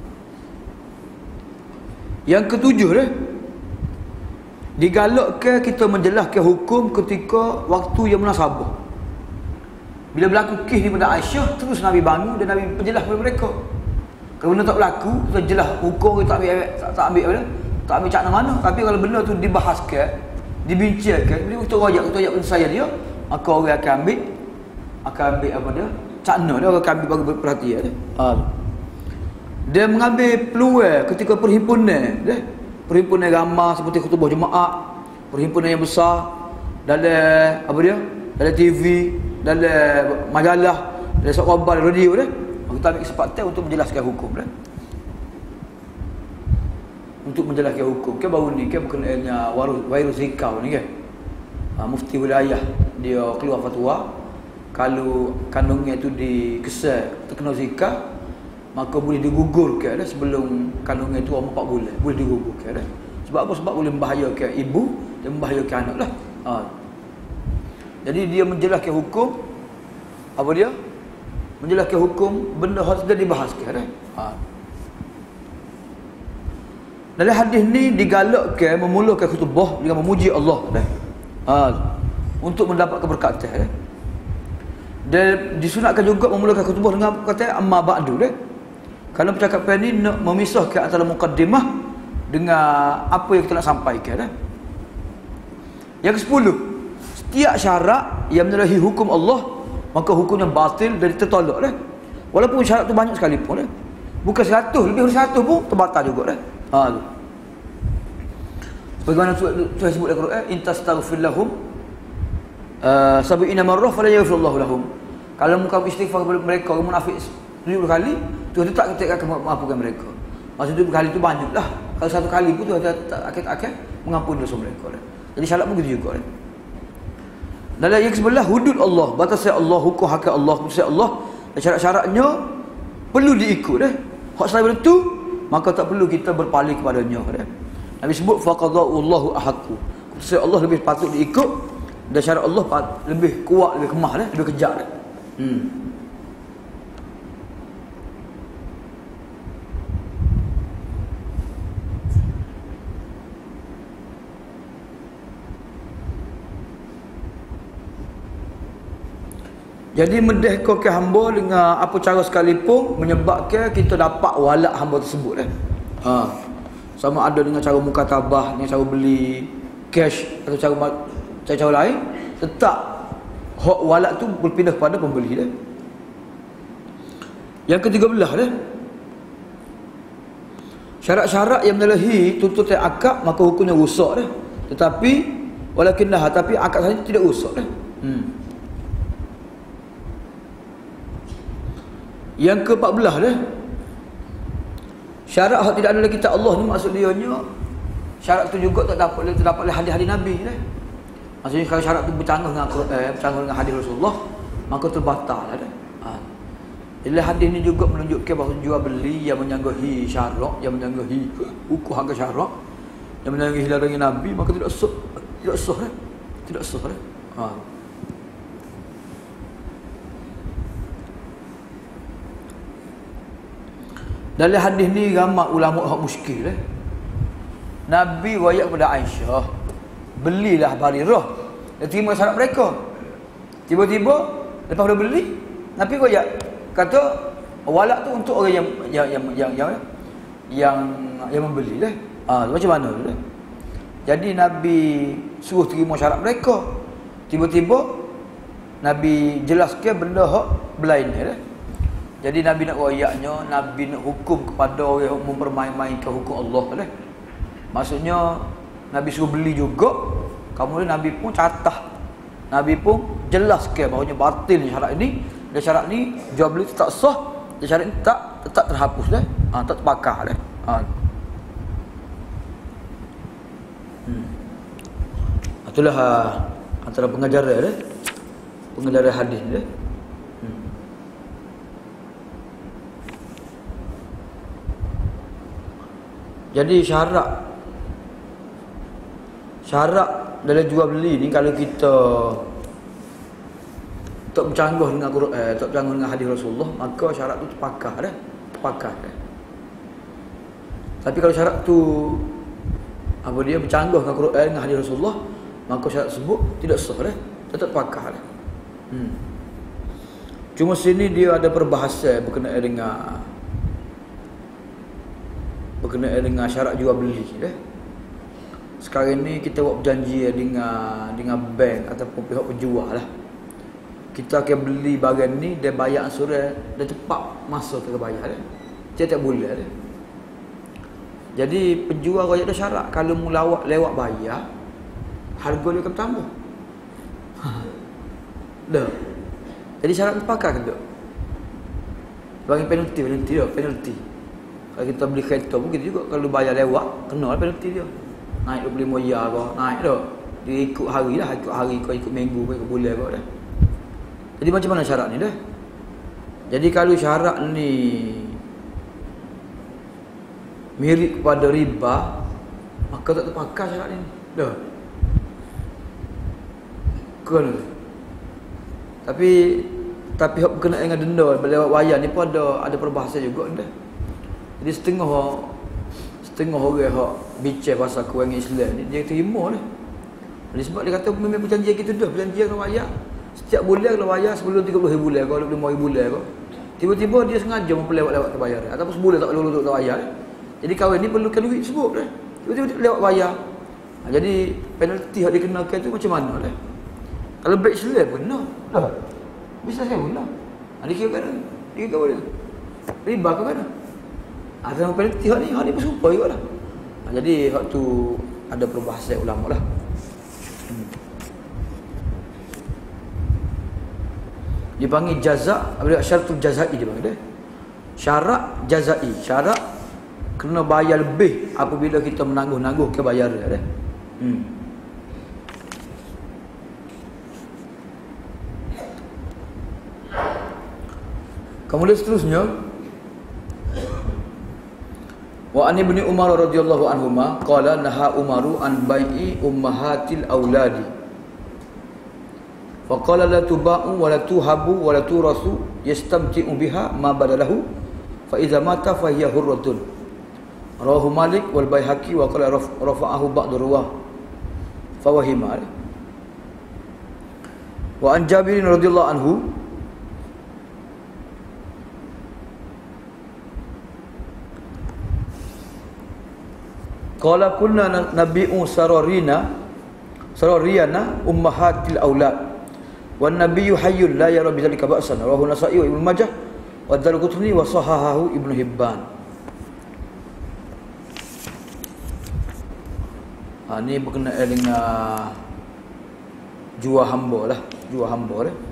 Yang ketujuh dah, digalakkan kita menjelaskan hukum ketika waktu yang munasabah. Bila berlaku kes ni pada Aisyah, terus Nabi bangun dan Nabi penjelas kepada mereka. Kalau benda tak berlaku, kita jelas hukum kita tak ambil tak, tak ambil apa? Tak ambil cak mana. Tapi kalau benda tu dibahaskan, dibincangkan, bila kita rajak, kita rajak penyelesaian dia, maka orang akan ambil akan ambil apa dia? Cakna dia, orang akan ambil bagi perhatian dia. Ha. Dia mengambil peluang ketika perhimpunan dia. Perhimpunan ramah seperti khutbah Jumaat, perhimpunan yang besar dalam apa dia? Dalam T V, dalam majalah, dalam surat khabar, radio dia. Kita ambil kesempatan untuk menjelaskan hukum dia. Untuk menjelaskan hukum. Kan baru ni kan berkenaannya virus Zika ni kan. Ha, mufti wilayah dia keluar fatwa kalau kandungnya itu dikesan terkena Zika, maka boleh digugurkan dah sebelum kandungan itu umur empat bulan. Boleh digugurkan dah. Sebab apa? Sebab boleh membahayakan ibu dan membahayakan anak lah. Ha. Jadi dia menjelaskan hukum apa dia? Menjelaskan hukum benda harus sudah dibahaskan dah. Ha. Dalam hadis ni digalakkan memulakan khutbah dengan memuji Allah dah. Ha. Untuk mendapat keberkatan dah. Dan disunatkan juga memulakan khutbah dengan perkataan amma ba'du dah. Kalau percakapan ni nak memisahkan antara mukaddimah dengan apa yang kita nak sampaikan dah. Yang kesepuluh, setiap syarat yang menyalahi hukum Allah, maka hukumnya batil dan tertolak dah. Walaupun syarat tu banyak sekalipun dah. Bukan seratus, lebih dari seratus pun terbatal juga dah. Ha. Bagaimana Tuhan sebut dalam Quran, in tastaghfir lahum uh, sab'ina marrah fala yaghfirullahu lahum. Kalau kamu istighfar kepada mereka, kamu munafik tujuh puluh kali, Tuhan tak akan mengampunkan mereka. Maksud tujuh puluh kali itu banyaklah. Kalau satu kali pun Tuhan tak akan mengampuni dosa mereka. Jadi syarat pun begitu juga. Dalam yang sebelah hudud Allah, batas Allah, hukum hak Allah, keputusan Allah, dan syarat-syaratnya perlu diikut dah. Hak selain itu, maka tak perlu kita berpaling kepadanya dah. Nabi sebut faqadallahu ahqqu. Keputusan Allah lebih patut diikut dan syarat Allah lebih kuat, lebih kemah dah, lebih kejat dah. Hmm. Jadi mendekatkan hamba dengan apa cara sekalipun menyebabkan kita dapat walak hamba tersebut eh. Ha. Sama ada dengan cara mukatabah, dengan cara beli cash atau cara cara lain, tetap hak walak tu berpindah kepada pembeli dah. Yang ketiga belah dah. Syarat-syarat yang menyalahi tuntutan akad maka hukumnya rosak dah. Tetapi walakinlah tapi akad saja tidak rosak dah. Hmm. Yang keempat belah dah. Syarat hak tidak ada dalam kitab Allah ni maksud dia nya syarat tu juga tak dapat terdapat oleh hadis-hadis Nabi dah. Maksudnya kalau syarat tu bercanggah dengan eh, bercanggah dengan hadis Rasulullah, maka terbatal lah dah. Ha. Jadi hadis ni juga menunjukkan bahawa jual beli yang menyanggahi syarat, yang menyanggahi hukum harga syarat, yang menangis larangan Nabi, maka tidak sah, tidak sah eh? tidak sah eh? ha. Dalam hadis ni ramai ulama hak muskil eh? Nabi wayak kepada Aisyah, belilah Barirah, dia terima syarat mereka. Tiba-tiba lepas dah beli, Nabi wayak kata walak tu untuk orang yang yang yang yang yang, yang, yang membeli lah. Ah, ha, macam mana tu? Jadi Nabi suruh terima syarat mereka. Tiba-tiba Nabi jelaskan benda hak berlain lah. Jadi Nabi nak royaknya, Nabi nak hukum kepada orang yang mempermain-mainkan hukum Allah lah. Maksudnya Nabi suruh beli juga. Kemudian Nabi pun catah, Nabi pun jelaskan bahawanya batil syarat ini. Dan syarat ni jual beli tak sah. Dan syarat ni tak tetap terhapus lah. Ha, tak terpakai lah. Ha. Hmm. Itulah ha, antara pengajaran lah, pengajaran hadis lah. Hmm. Jadi syarat syarat dalam jual beli ni, kalau kita tak bercanggah dengan Quran, eh, tak bercanggah dengan hadis Rasulullah, maka syarat tu terpakai dah, terpakai dah. Tapi kalau syarat tu apa dia bercanggah dengan Quran dengan hadis Rasulullah, maka syarat tersebut tidak sah dah, tetap terpakai dah. Hmm. Cuma sini dia ada perbahasan berkenaan dengan berkenaan dengan syarat jual beli dah. Sekarang ni kita buat berjanji dengan dengan bank ataupun pihak penjual lah. Kita akan beli barang ni, dia bayar ansuran, dia cepat masa kita bayar dia. Setiap bulan dia. Jadi penjual royak dah syarat, kalau mu lawak lewat bayar, harga dia akan bertambah. Dah. Jadi syarat terpakai ke tak? Bagi penalti, penalti dia, penalti. Kalau kita beli kereta pun kita juga, kalau bayar lewat, kena lah penalti dia. Naik dua puluh lima ya ke, naik dah. Dia ikut hari lah, ikut hari kau, ikut minggu, ikut bulan kau dah. Jadi macam mana syarat ni dah? Jadi kalau syarat ni mirip kepada riba, maka tak terpakai syarat ni. Dah. Kan? Tapi tapi hak berkenaan dengan denda lewat wayar ni pun ada ada perbahasan juga dah. Jadi setengah setengah orang hak bincang pasal kewangan Islam ni, dia terima dah. Jadi sebab dia kata memang perjanjian kita dah, perjanjian dengan wayar. Setiap bulan kalau bayar sebelum tiga puluh ribu bulan, kalau dua puluh lima ribu bulan kau, tiba-tiba dia sengaja memperlewat-lewat ke bayar, ataupun sebulan tak perlu untuk bayar. Jadi kawan ni perlukan duit sebut dah. Tiba-tiba lewat bayar. Ha, jadi penalti yang dikenakan tu macam mana dah? Kalau baik Islam benar. Dah. Bisa saya benar. Ha, dia kira kan? Dia kira kan? Riba ke mana? Ada ha, penalti hak ni, hak ni bersumpah juga lah. Ha, jadi hak tu ada perbahasan ulama lah. Hmm. Dipanggil jaza, apabila syaratul jazai dia panggil dia. Syarat jazai, syarat kena bayar lebih apabila kita menangguh-nangguh ke bayar dia. Hmm. Kemudian seterusnya, wa an ibni Umar radhiyallahu anhuma qala naha Umaru an bai'i ummahatil auladi. Faqala la tuba'u wa la tuhabu wa la turasu yastamti'u biha ma badalahu fa idza mata fa hiya hurratun. Rawahu Malik wal Baihaqi wa qala rafa'ahu ba'd ruwah fa wahima. Wa an Jabir radhiyallahu anhu qala kunna nabi'u sararina sarariyana ummahatil aulad wan nabiyyu hayyun la yara bidzalika ba'san. Rawahu Nasa'i wa Ibnu Majah wa Darqutni wa sahahahu Ibnu Hibban. Ha, ni berkenaan dengan jual hamba lah, jual hamba lah.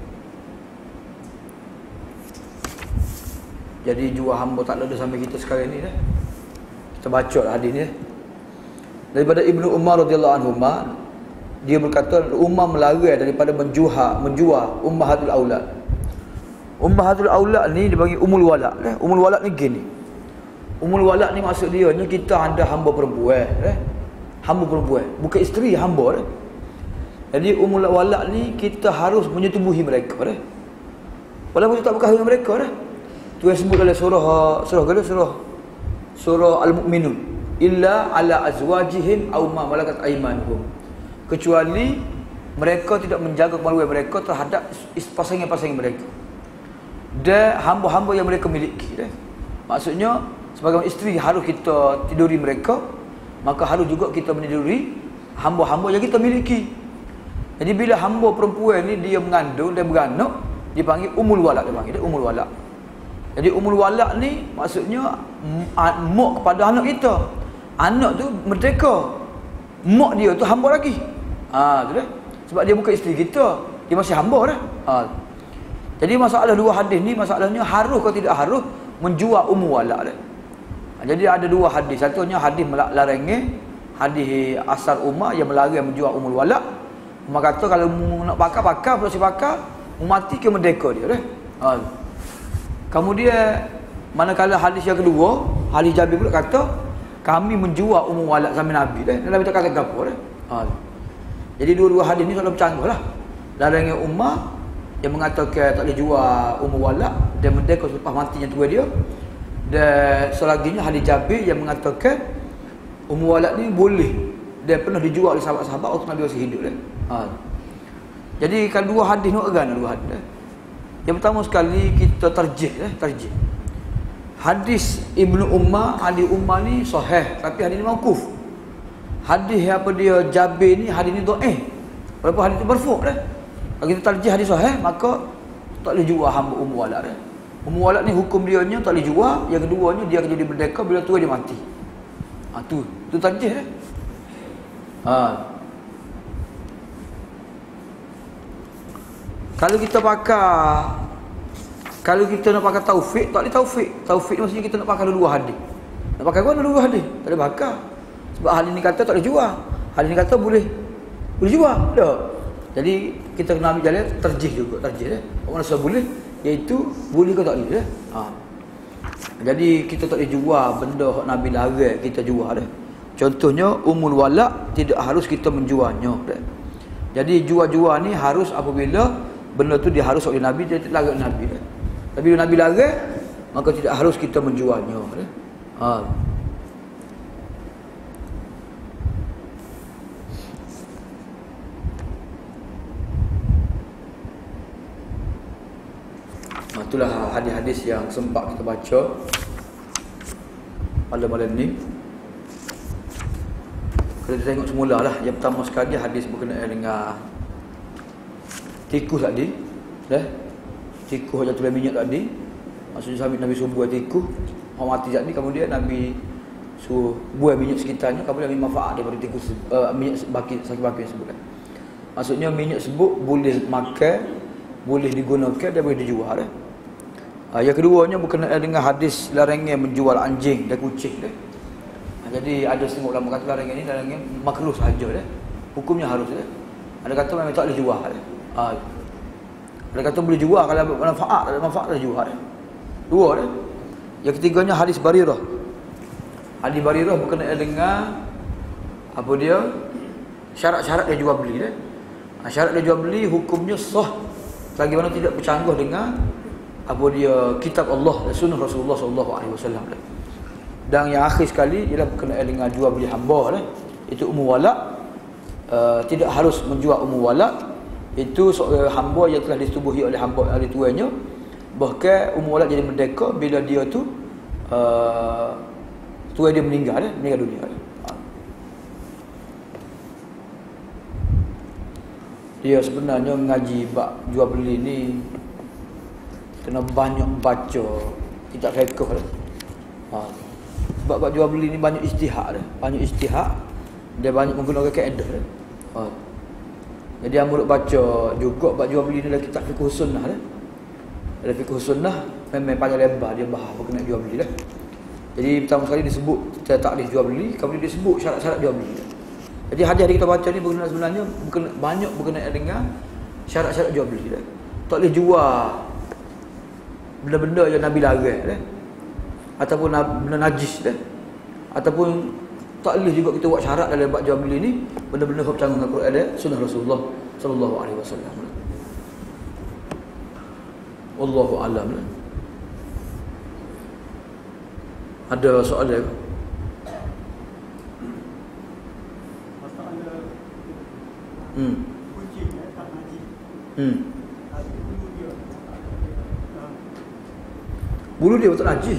Jadi jual hamba tak ada sampai kita sekarang ni dah. Kita baca lah hadis ni dah. Daripada Ibnu Umar radhiyallahu anhu, dia berkata Umar melarang daripada menjual menjual ummahatul aulad. Ummahatul aulad ni dibagi umul walad eh. Umul walad ni gini. Umul walad ni maksud dia ni kita ada hamba perempuan eh. hamba perempuan, bukan isteri, hamba dah. Jadi umul walak ni kita harus menyetubuhi mereka dah. Walaupun kita tak berkahwin dengan mereka dah. Tu yang sebut dalam surah surah kedua surah surah Al-Mu'minun, illa ala azwajihim aw ma malakat aymanuhum. Kecuali mereka tidak menjaga kemaluan mereka terhadap pasangan-pasangan mereka dan hamba-hamba yang mereka miliki dah. Maksudnya sebagai isteri harus kita tiduri mereka, maka harus juga kita meniduri hamba-hamba yang kita miliki. Jadi bila hamba perempuan ni dia mengandung dan beranak, dipanggil umul walak, dia panggil dia umul walak. Jadi umul walak ni maksudnya mak kepada anak kita. Anak tu merdeka, mak dia tu hamba lagi. Ha, tu dah. Sebab dia bukan isteri kita, dia masih hamba dah. Ha. Jadi masalah dua hadis ni, masalahnya harus atau tidak harus menjual umul walak dah. Ha, jadi ada dua hadis. Satunya hadis larangan, hadis asal Umar yang melarang menjual umul walak. Umar kata kalau nak pakar, pakar, kalau si pakar, mati ke merdeka dia dah. Ha. Kemudian manakala hadis yang kedua, hadis Jabir pula kata kami menjual ummu walad sama Nabi dah. Nabi tak kata apa dah. Ha. Jadi dua-dua hadis ni selalu bercanggah lah. Larangan Umar yang mengatakan tak boleh jual ummu walad dan merdeka selepas matinya tua dia. Dan selaginya hadis Jabir yang mengatakan ummu walad ni boleh dan pernah dijual oleh sahabat-sahabat waktu Nabi masih hidup dah. Ha. Jadi kan dua hadis ni agak dua hadis dah. Yang pertama sekali kita tarjih eh, tarjih. Hadis Ibnu Umar, hadis Umar ni sahih tapi hadis ni mauquf. Hadis apa dia Jabir ni, hadis ni dhaif. Walaupun hadis tu marfu' dah. Kalau kita tarjih hadis sahih, maka tak boleh jual hamba ummu walad dah. Ummu walad ni hukum dia nya tak boleh jual, yang keduanya dia akan jadi merdeka bila tua dia mati. Ha tu, tu tarjih dah. Ha. Kalau kita pakar Kalau kita nak pakai taufik, tak boleh taufik. Taufik maksudnya kita nak pakai dua hadis. Nak pakai mana dua hadis? Tak boleh pakar. Sebab hadis ni kata tak boleh jual. Hadis ni kata boleh boleh jual. Tak. Jadi kita kena ambil jalan terjih juga, terjih dah. Orang rasa boleh, iaitu boleh ke tak boleh dah. Ha. Jadi kita tak boleh jual benda hak Nabi larang kita jual dah. Contohnya umul walak tidak harus kita menjualnya dah. Jadi jual-jual ni harus apabila benda tu diharus oleh Nabi, dia tidak larang Nabi dah. Tapi bila Nabi larang, maka tidak harus kita menjualnya. Ha. Itulah hadis-hadis yang sempat kita baca pada malam ni. Kalau kita tengok semula lah, yang pertama sekali hadis berkenaan dengan tikus tadi, dah. Tikus yang jatuh minyak tadi, maksudnya sambil Nabi suruh buat tikus, orang mati tadi, kemudian Nabi suruh buat minyak sekitarnya, kemudian ambil manfaat daripada tikus uh, minyak baki, sakit baki sebut. Maksudnya minyak sebut boleh makan, boleh digunakan dan boleh dijual. Dah. Uh, yang keduanya berkenaan dengan hadis larangan menjual anjing dan kucing. Dah. Uh, jadi ada setengah ulama kata larangan ini larangan makruh sahaja. Dah. Hukumnya harus. Dah. Ada kata memang tak boleh jual. Dah. Uh, Ada kata boleh jual kalau ada manfaat, ada manfaat ada jual. Dua dah. Yang ketiganya hadis Barirah. Hadis Barirah berkenaan dengan apa dia? Syarat-syarat dia jual beli dah. Ha, syarat dia jual beli hukumnya sah selagi mana tidak bercanggah dengan apa dia kitab Allah dan sunnah Rasulullah sallallahu alaihi wasallam dah. Dan yang akhir sekali ialah berkenaan dengan jual beli hamba dah. Itu ummu walad. Uh, tidak harus menjual ummu walad. Itu seorang hamba yang telah disetubuhi oleh hamba ahli tuannya, bahkan umur walad jadi merdeka bila dia tu uh, tuan dia meninggal dah, meninggal dunia dah. Dia sebenarnya mengaji bab jual beli ni kena banyak baca kitab fiqh dah. Ha. Sebab bab jual beli ni banyak ijtihad dah, banyak ijtihad dia banyak menggunakan kaedah dah. Ha. Jadi yang murid baca juga bab jual beli ni dalam kitab fiqh sunnah dah. Dalam fiqh sunnah memang panjang lebar dia bahas berkenaan jual beli dah. Jadi pertama sekali disebut takrif jual beli, kemudian disebut syarat-syarat jual beli dah. Jadi hadis yang kita baca ni berkenaan sebenarnya berkenaan, banyak berkenaan dengan syarat-syarat jual beli dah. Tak boleh jual benda-benda yang Nabi larang dah. Ataupun benda najis dah. Ataupun Tak boleh juga kita buat syarat dalam bab jual beli ni benda-benda hak bercanggah dengan Quran dan sunnah Rasulullah sallallahu alaihi wasallam. Wallahu a'lam. Ada soalan ke? Hmm. Hmm. Bulu dia tak najis.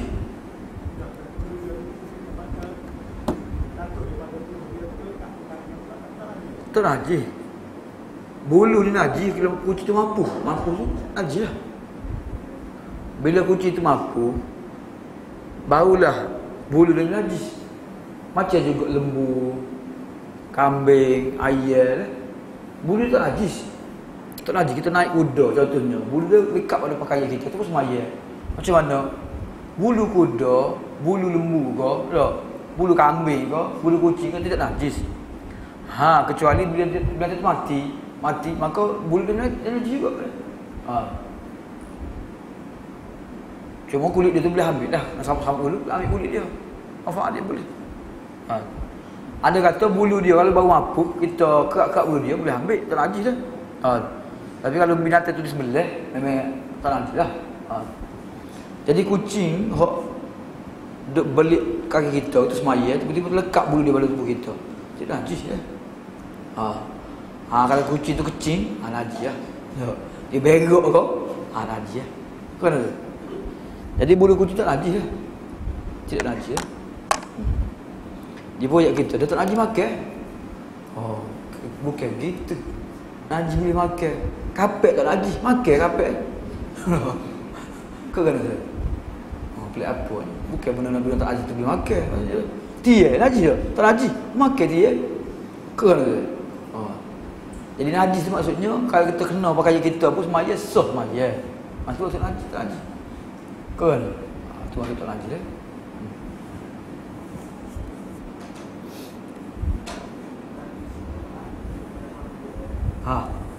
Tak najis. Bulu ni najis kalau kucing tu mampu. Mampu tu najis lah. Bila kucing tu mampu, barulah bulu dia najis. Macam juga lembu, kambing, ayam, bulu tak najis. Tak najis. Kita naik kuda contohnya, bulu dia lekat pada pakaian kita, terus semaya. Macam mana? Bulu kuda, bulu lembu ke, tak? Bulu kambing ke, bulu kucing ke tidak najis. Ha, kecuali bila dia, bila dia mati, mati maka bulu dia najis juga. Ha. Cuma kulit dia tu boleh ambil dah. Nak sama-sama dulu, ambil kulit dia. Manfaat dia boleh. Ha. Ada kata bulu dia kalau baru mampu, kita kerak-kerak bulu dia boleh ambil, tak najis dah. Ha. Tapi kalau binatang tu disembelih, memang tak najis dah. Ha. Jadi kucing hok duk belik kaki kita itu semaya, tiba-tiba lekat bulu dia pada tubuh kita. Tidak najis ya. Ha. Ha, kalau kucing tu kecing, ha najis lah. Ya. Dia berok kau, ha najis lah. Kan tu? Jadi bulu kucing tak najis lah. Tidak najis lah. Hmm. Dia boyak kita, dia tak najis makan. Oh, bukan gitu. Najis boleh makan. Kapek tak najis, makan kapek. Kau kan tu? Oh, pelik apa ni? Bukan benda-benda tak najis tu boleh makan. Dia najis tak? Tak najis, makan dia. Kau kan tu? Oh. Jadi najis tu maksudnya kalau kita kena pakaian kita pun semaya sah semaya. Maksud maksud najis tak najis. Kau kan? Ha, tu maksud tak najis dah. Ha.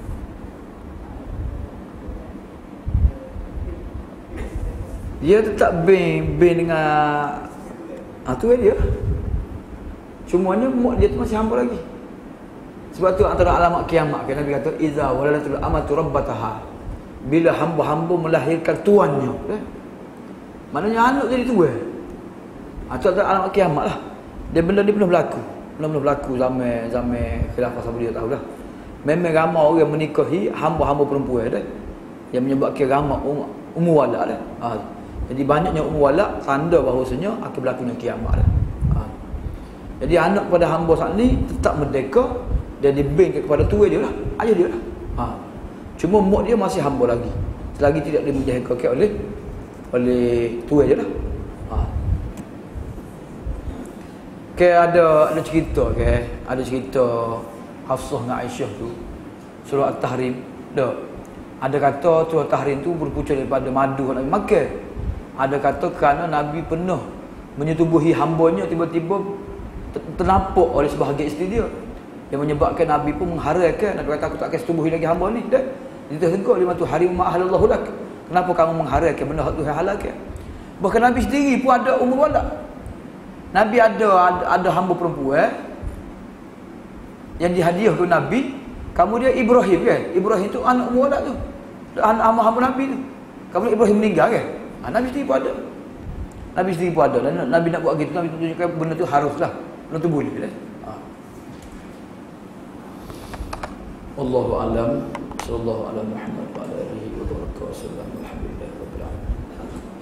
Dia tetap bin bin dengan ah tu dia. Cumanya mak dia tu masih hamba lagi. Sebab tu antara alamat kiamat kan Nabi kata iza walalatul amatu rabbataha. Bila hamba-hamba melahirkan tuannya, eh? Maknanya anak jadi tua. Ah tu antara alamat kiamat lah. Dia benda ni pernah berlaku. Pernah berlaku zaman zaman khilafah Saudi tahu dah. Memang ramai orang menikahi hamba-hamba perempuan dah. Yang menyebabkan ramai um, umur wala dah. Ha. Jadi banyaknya umur wala tanda bahawasanya akan berlakunya kiamat dah. Ha. Jadi anak pada hamba saat ni tetap merdeka dan dibin kepada tua dia lah, ayah dia lah. Ha. Cuma mak dia masih hamba lagi. Selagi tidak dimujahidkan oleh oleh tua dia lah. Ha. Ke ada ada cerita ke, ada cerita Hafsah dengan Aisyah tu surah At-Tahrim. Dak. Ada kata surah At-Tahrim tu berpunca daripada madu Nabi makan. Ada kata kerana Nabi pernah menyetubuhi hambanya tiba-tiba ternampak oleh sebahagian isteri dia. Yang menyebabkan Nabi pun mengharaikan. Nabi kata aku tak akan setubuhi lagi hamba ni. Dak. Dia tegur dia tu harim ma ahlallahu lak. Kenapa kamu mengharaikan benda hak Tuhan halalkan? Bahkan Nabi sendiri pun ada umur wala. Nabi ada ada, ada hamba perempuan yang dihadiahkan Nabi, kamu dia Ibrahim kan? Ibrahim tu anak umur wala tu. Anak hamba Nabi tu. Kamu Ibrahim meninggal kan? Ha, Nabi sendiri pun ada. Nabi sendiri pun ada. Dan Nabi nak buat gitu, Nabi tunjukkan benda tu haruslah. Benda tu boleh kan? Ha. Wallahu a'lam. Sallallahu ala Muhammad wa ala alihi wa baraka wa sallam. Alhamdulillah rabbil alamin.